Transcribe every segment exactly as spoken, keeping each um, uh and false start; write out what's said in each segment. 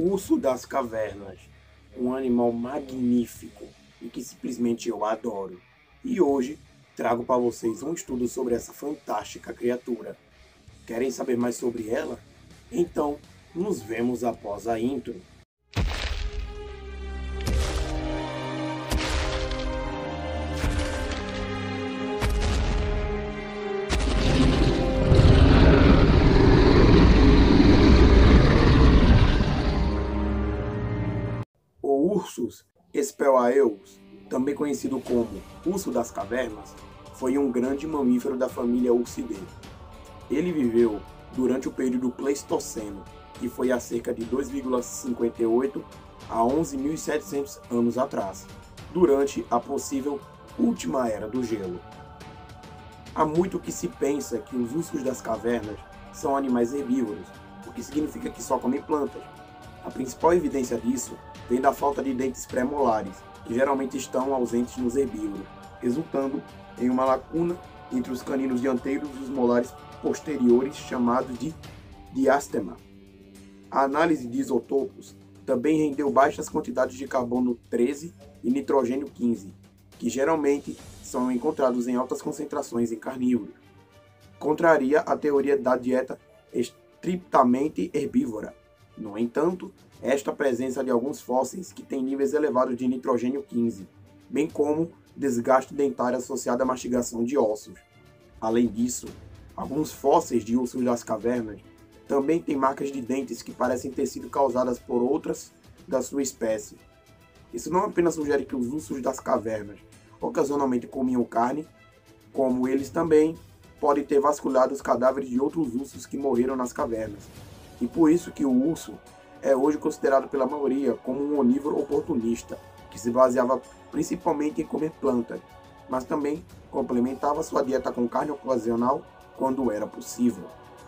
Urso das cavernas, um animal magnífico e que simplesmente eu adoro. E hoje trago para vocês um estudo sobre essa fantástica criatura. Querem saber mais sobre ela? Então, nos vemos após a intro. O Ursus spelaeus, também conhecido como urso das cavernas, foi um grande mamífero da família Ursidae. Ele viveu durante o período Pleistoceno, que foi há cerca de dois vírgula cinquenta e oito a onze mil e setecentos anos atrás, durante a possível última era do gelo. Há muito que se pensa que os ursos das cavernas são animais herbívoros, o que significa que só comem plantas. A principal evidência disso vem da falta de dentes pré-molares, que geralmente estão ausentes nos herbívoros, resultando em uma lacuna entre os caninos dianteiros e os molares posteriores, chamados de diástema. A análise de isotopos também rendeu baixas quantidades de carbono treze e nitrogênio quinze, que geralmente são encontrados em altas concentrações em carnívoros. Contraria a teoria da dieta estritamente herbívora. No entanto, esta presença de alguns fósseis que têm níveis elevados de nitrogênio quinze, bem como desgaste dentário associado à mastigação de ossos. Além disso, alguns fósseis de ursos das cavernas também têm marcas de dentes que parecem ter sido causadas por outras da sua espécie. Isso não apenas sugere que os ursos das cavernas ocasionalmente comiam carne, como eles também podem ter vasculhado os cadáveres de outros ursos que morreram nas cavernas. E por isso que o urso é hoje considerado pela maioria como um onívoro oportunista, que se baseava principalmente em comer plantas, mas também complementava sua dieta com carne ocasional quando era possível.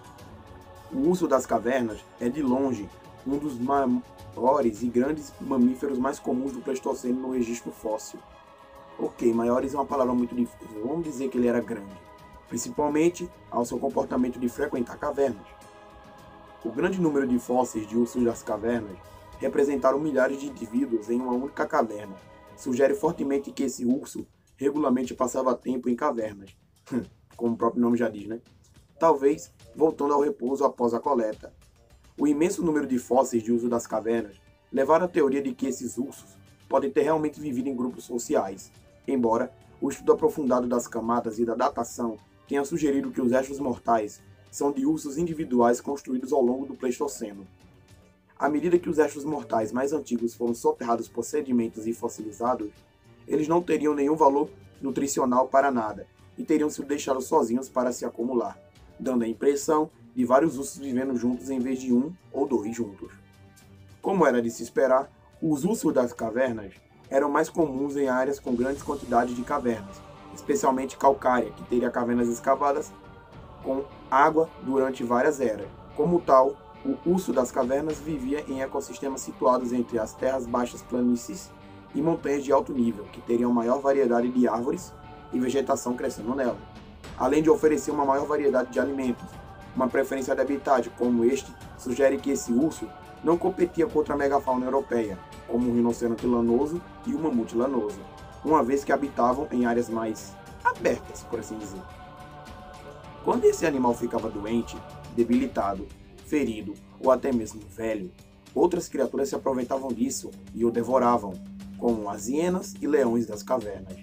O urso das cavernas é de longe um dos maiores e grandes mamíferos mais comuns do Pleistoceno no registro fóssil. Ok, maiores é uma palavra muito difícil, vamos dizer que ele era grande, principalmente ao seu comportamento de frequentar cavernas. O grande número de fósseis de ursos das cavernas representaram milhares de indivíduos em uma única caverna. Sugere fortemente que esse urso regularmente passava tempo em cavernas, como o próprio nome já diz, né? Talvez voltando ao repouso após a coleta. O imenso número de fósseis de urso das cavernas levaram à teoria de que esses ursos podem ter realmente vivido em grupos sociais, embora o estudo aprofundado das camadas e da datação tenha sugerido que os restos mortais são de ursos individuais construídos ao longo do Pleistoceno. À medida que os restos mortais mais antigos foram soterrados por sedimentos e fossilizados, eles não teriam nenhum valor nutricional para nada e teriam sido deixados sozinhos para se acumular, dando a impressão de vários ursos vivendo juntos em vez de um ou dois juntos. Como era de se esperar, os ursos das cavernas eram mais comuns em áreas com grandes quantidades de cavernas, especialmente calcária, que teria cavernas escavadas com água durante várias eras. Como tal, o urso das cavernas vivia em ecossistemas situados entre as terras baixas planícies e montanhas de alto nível, que teriam maior variedade de árvores e vegetação crescendo nela, além de oferecer uma maior variedade de alimentos. Uma preferência de habitat como este sugere que esse urso não competia contra a megafauna europeia, como o rinoceronte lanoso e o mamute lanoso, uma vez que habitavam em áreas mais abertas, por assim dizer. Quando esse animal ficava doente, debilitado, ferido ou até mesmo velho, outras criaturas se aproveitavam disso e o devoravam, como as hienas e leões das cavernas.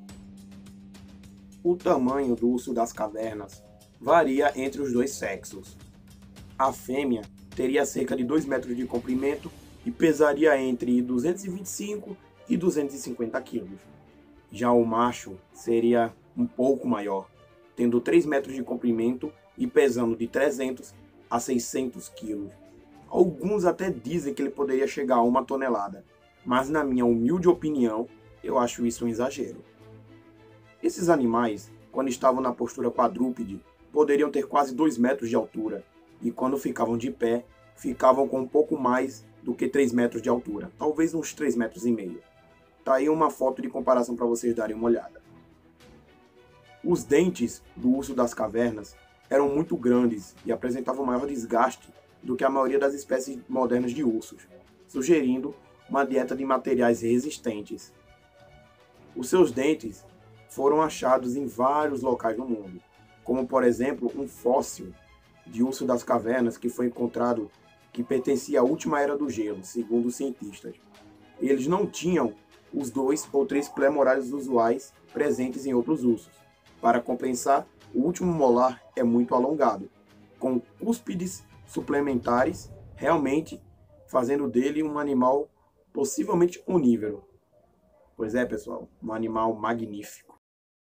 O tamanho do urso das cavernas varia entre os dois sexos. A fêmea teria cerca de dois metros de comprimento e pesaria entre duzentos e vinte e cinco e duzentos e cinquenta quilos. Já o macho seria um pouco maior, tendo três metros de comprimento e pesando de trezentos a seiscentos quilos. Alguns até dizem que ele poderia chegar a uma tonelada, mas na minha humilde opinião, eu acho isso um exagero. Esses animais, quando estavam na postura quadrúpede, poderiam ter quase dois metros de altura, e quando ficavam de pé, ficavam com um pouco mais do que três metros de altura, talvez uns três metros e meio. Tá aí uma foto de comparação para vocês darem uma olhada. Os dentes do urso das cavernas eram muito grandes e apresentavam maior desgaste do que a maioria das espécies modernas de ursos. sugerindo uma dieta de materiais resistentes. Os seus dentes foram achados em vários locais do mundo, como por exemplo um fóssil de urso das cavernas que foi encontrado que pertencia à última era do gelo, segundo os cientistas. Eles não tinham os dois ou três pré-molares usuais presentes em outros ursos. Para compensar, o último molar é muito alongado, com cúspides suplementares, realmente fazendo dele um animal possivelmente onívoro. Pois é, pessoal, um animal magnífico.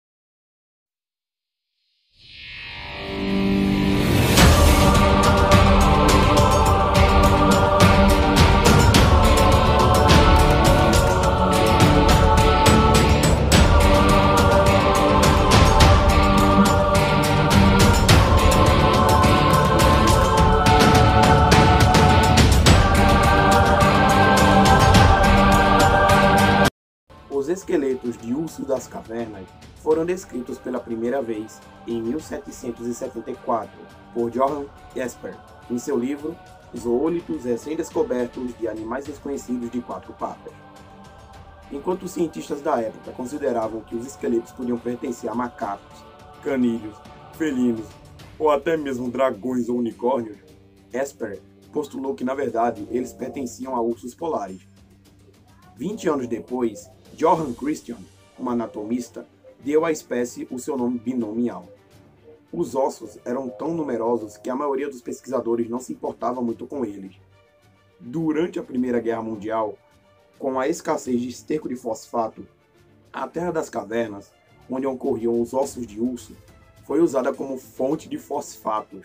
Os esqueletos de ursos das cavernas foram descritos pela primeira vez em mil setecentos e setenta e quatro por Johann Jasper, em seu livro Zoólitos recém-descobertos de animais desconhecidos de quatro patas. Enquanto os cientistas da época consideravam que os esqueletos podiam pertencer a macacos, canídeos, felinos ou até mesmo dragões ou unicórnios, Jasper postulou que na verdade eles pertenciam a ursos polares. vinte anos depois, Johann Christian, um anatomista, deu à espécie o seu nome binomial. Os ossos eram tão numerosos que a maioria dos pesquisadores não se importava muito com eles. Durante a Primeira Guerra Mundial, com a escassez de esterco de fosfato, a Terra das Cavernas, onde ocorriam os ossos de urso, foi usada como fonte de fosfatos.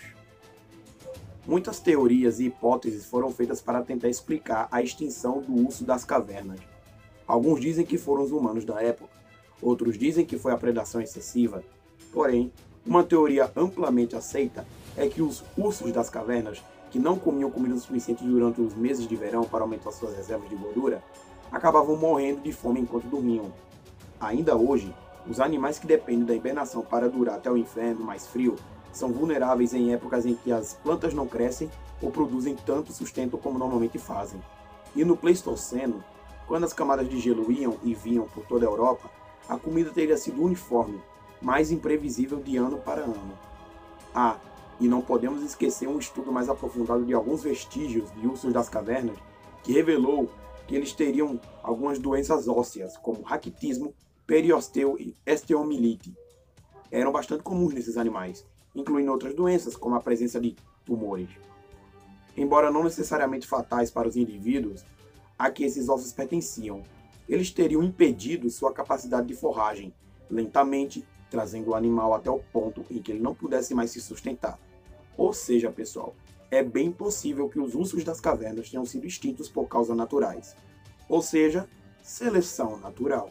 Muitas teorias e hipóteses foram feitas para tentar explicar a extinção do urso das cavernas. Alguns dizem que foram os humanos da época, outros dizem que foi a predação excessiva. Porém, uma teoria amplamente aceita é que os ursos das cavernas, que não comiam comida suficiente durante os meses de verão para aumentar suas reservas de gordura, acabavam morrendo de fome enquanto dormiam. Ainda hoje, os animais que dependem da hibernação para durar até o inverno mais frio são vulneráveis em épocas em que as plantas não crescem ou produzem tanto sustento como normalmente fazem. E no Pleistoceno, quando as camadas de gelo iam e vinham por toda a Europa, a comida teria sido uniforme, mais imprevisível de ano para ano. Ah, e não podemos esquecer um estudo mais aprofundado de alguns vestígios de ursos das cavernas, que revelou que eles teriam algumas doenças ósseas, como raquitismo, periosteo e osteomielite. Eram bastante comuns nesses animais, incluindo outras doenças, como a presença de tumores. Embora não necessariamente fatais para os indivíduos a que esses ossos pertenciam, eles teriam impedido sua capacidade de forragem, lentamente trazendo o animal até o ponto em que ele não pudesse mais se sustentar. Ou seja, pessoal, é bem possível que os ursos das cavernas tenham sido extintos por causas naturais, ou seja, seleção natural.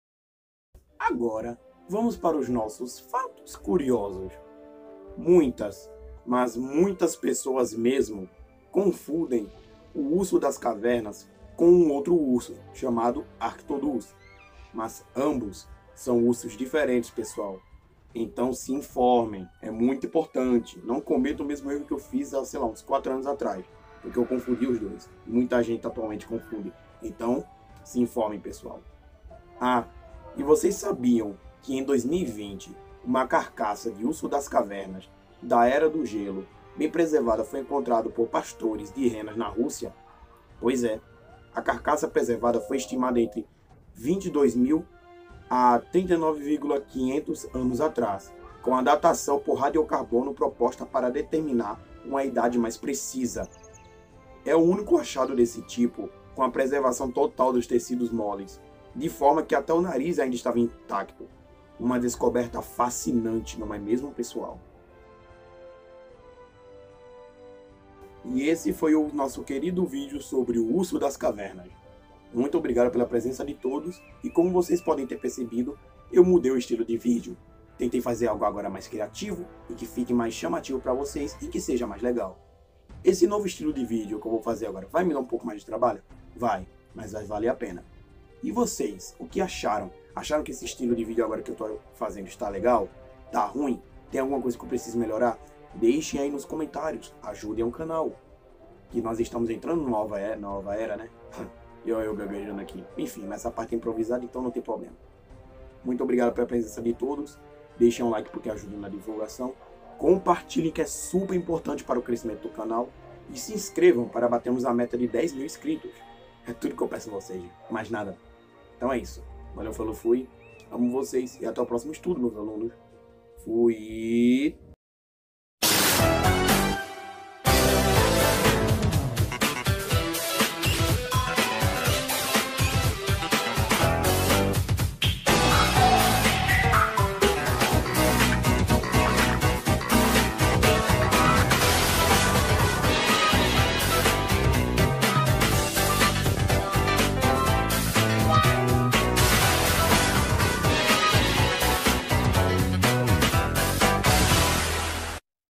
Agora, vamos para os nossos fatos curiosos. Muitas, mas muitas pessoas mesmo, confundem o urso das cavernas com um outro urso, chamado Arctodus. Mas ambos são ursos diferentes, pessoal. Então se informem, é muito importante. Não cometam o mesmo erro que eu fiz há, sei lá, uns quatro anos atrás, porque eu confundi os dois. Muita gente atualmente confunde. Então, se informem, pessoal. Ah, e vocês sabiam que em dois mil e vinte, uma carcaça de urso das cavernas da Era do Gelo, bem preservada, foi encontrada por pastores de renas na Rússia? Pois é, a carcaça preservada foi estimada entre vinte e dois mil a trinta e nove mil e quinhentos anos atrás, com a datação por radiocarbono proposta para determinar uma idade mais precisa. É o único achado desse tipo com a preservação total dos tecidos moles, de forma que até o nariz ainda estava intacto. Uma descoberta fascinante, não é mesmo, pessoal? E esse foi o nosso querido vídeo sobre o urso das cavernas. Muito obrigado pela presença de todos, e como vocês podem ter percebido, eu mudei o estilo de vídeo. Tentei fazer algo agora mais criativo, e que fique mais chamativo para vocês, e que seja mais legal. Esse novo estilo de vídeo que eu vou fazer agora vai me dar um pouco mais de trabalho? Vai, mas vai valer a pena. E vocês, o que acharam? Acharam que esse estilo de vídeo agora que eu estou fazendo está legal? Tá ruim? Tem alguma coisa que eu preciso melhorar? Deixem aí nos comentários, ajudem o canal. que nós estamos entrando numa nova era, nova era né? Eu, eu gaguejando aqui. Enfim, essa parte é improvisada, então não tem problema. Muito obrigado pela presença de todos. Deixem um like porque ajuda na divulgação. Compartilhem, que é super importante para o crescimento do canal. E se inscrevam para batermos a meta de dez mil inscritos. É tudo que eu peço a vocês, mais nada. Então é isso. Valeu, falou, fui. Amo vocês e até o próximo estudo, meus alunos. Fui.